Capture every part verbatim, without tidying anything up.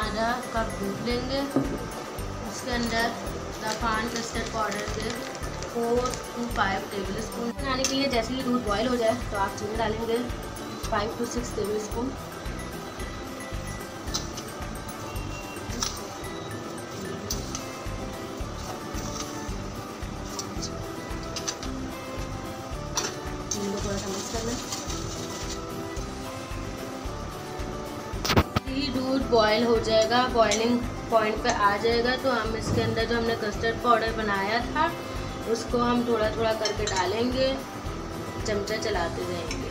आधा कप दूध लेंगे, उसके अंदर राफान कस्टर्ड पाउडर के four to five tablespoon बनाने के लिए। जैसे ही दूध बॉयल हो जाए तो आप चीनी डालेंगे five to six tablespoon. चीनी को थोड़ा सा मिक्स कर लें। दूध बॉयल हो जाएगा, बॉइलिंग पॉइंट पे आ जाएगा तो हम इसके अंदर जो हमने कस्टर्ड पाउडर बनाया था उसको हम थोड़ा थोड़ा करके डालेंगे, चमचा चलाते जाएंगे।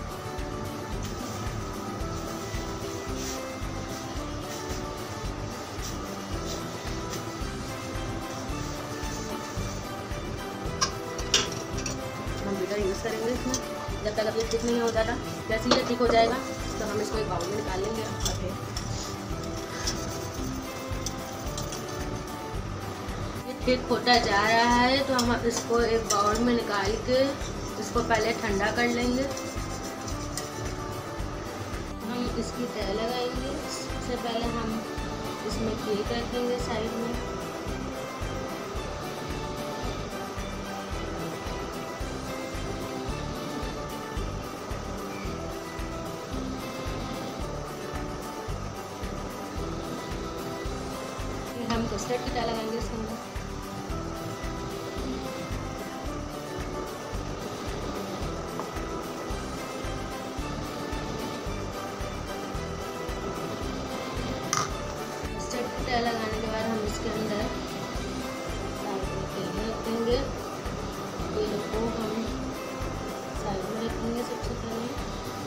हम बीटर यूज़ करेंगे इसमें जब तक अभी थिक नहीं हो जाता। जैसे ही थिक हो जाएगा तो हम इसको एक बाउल में निकाल लेंगे। ओके, ये थिक होता जा रहा है तो हम इसको एक बाउल में निकाल के इसको पहले ठंडा कर लेंगे। हम इसकी तह लगाएंगे। इससे पहले हम इसमें केक रखेंगे साइड में। हम कस्टर्ड की तह लगाएंगे इसके अंदर। कस्टर्ड की तह लगाने के बाद हम इसके अंदर तेल रखेंगे। तेल को हम साइड में रखेंगे सबसे पहले।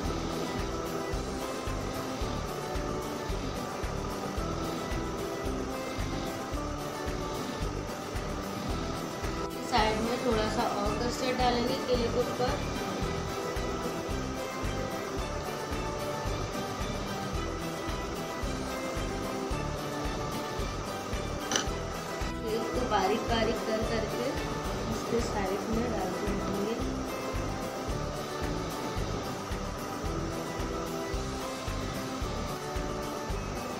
साइड में थोड़ा सा और कस्टर्ड डालेंगे केले के ऊपर। केक को बारीक बारीक कर करके इसके साइड में डालते रहेंगे।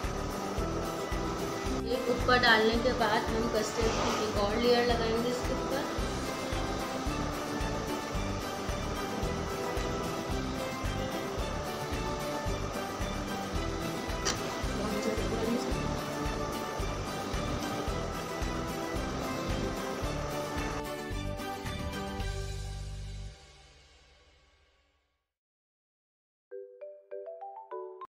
केक ऊपर डालने के बाद हम कस्टर्ड की एक और लेयर लगाएंगे इसके।